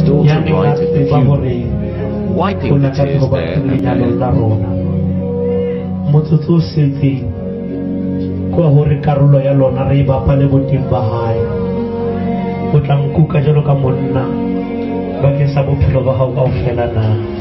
daughter righted the funeral, wiping the tears there and there. Motsotso o setseng kwa hore karolo ya lona re bapa le boteng ba hae o tla nkuka jalo ka monna bakeng sa bophelo ba hao kaofela na